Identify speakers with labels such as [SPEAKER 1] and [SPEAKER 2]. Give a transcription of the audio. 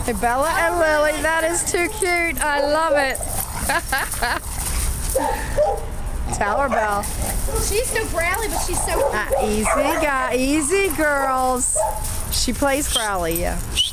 [SPEAKER 1] Hey, Bella and Lily, that is too cute. I love it. Tell her, Belle.
[SPEAKER 2] She's so growly, but she's so
[SPEAKER 1] Easy girls. She plays growly, yeah.